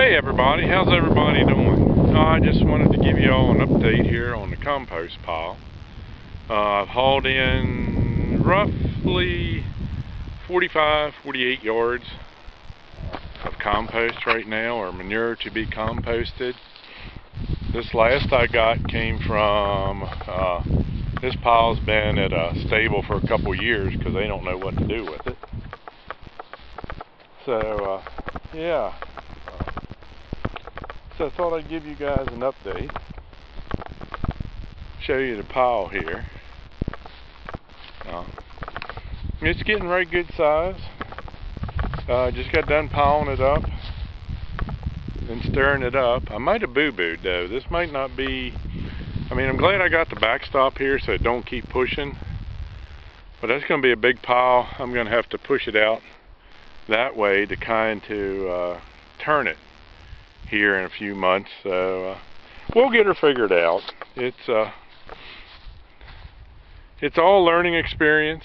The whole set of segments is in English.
Hey everybody, how's everybody doing? I just wanted to give you all an update here on the compost pile. I've hauled in roughly 45-48 yards of compost right now, or manure to be composted. This last I got came from, this pile's been at a stable for a couple years because they don't know what to do with it. So, yeah. So I thought I'd give you guys an update. Show you the pile here. It's getting right good size. Just got done piling it up and stirring it up. I might have boo-booed though. This might not be, I'm glad I got the backstop here so it don't keep pushing. But that's going to be a big pile. I'm going to have to push it out that way to turn it here in a few months. So we'll get her figured out. It's all learning experience.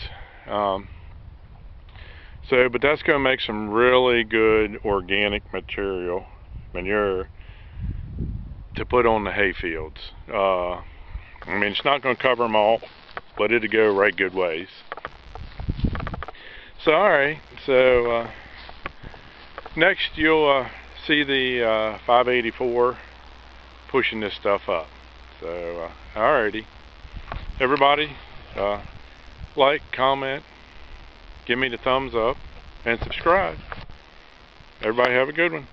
But that's going to make some really good organic manure to put on the hay fields. It's not going to cover them all, but it'll go right good ways. So alright, so next you'll see the 584 pushing this stuff up. So alrighty, everybody, like, comment, give me the thumbs up, and subscribe. Everybody have a good one.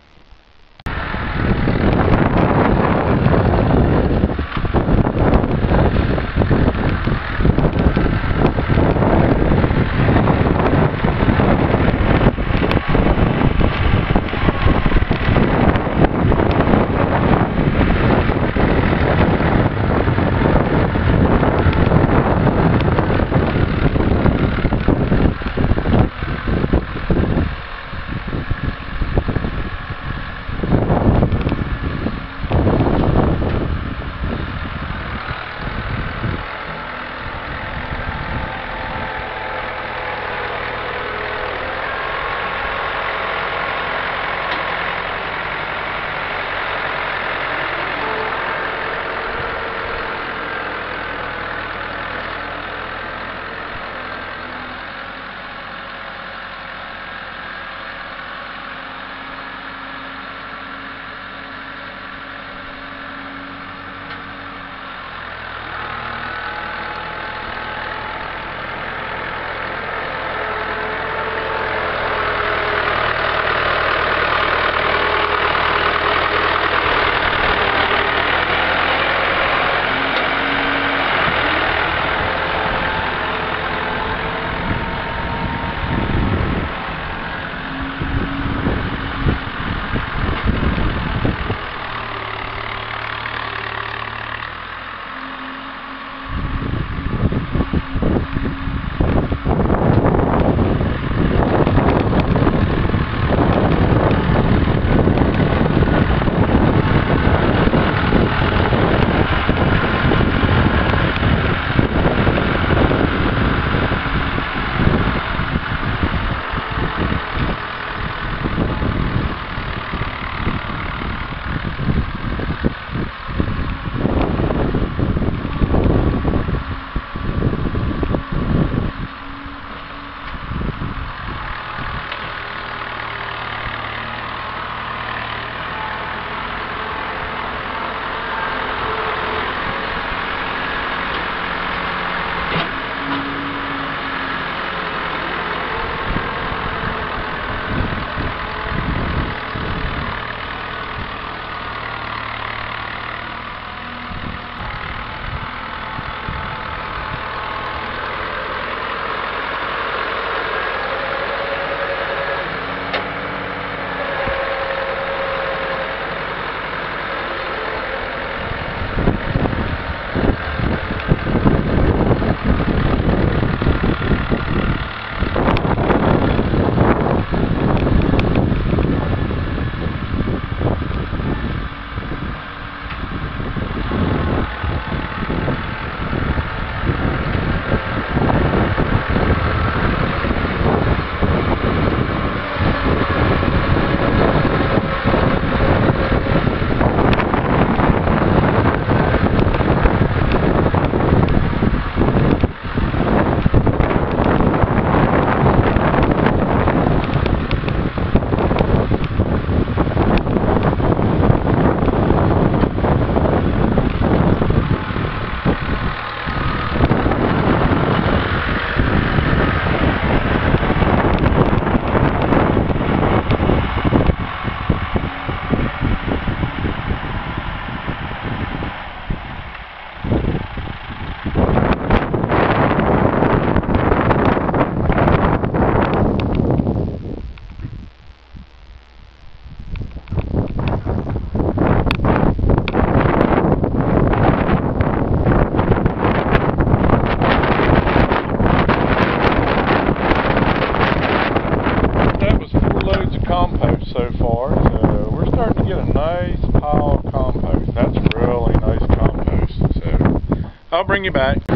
nice pile of compost. That's really nice compost. So I'll bring you back.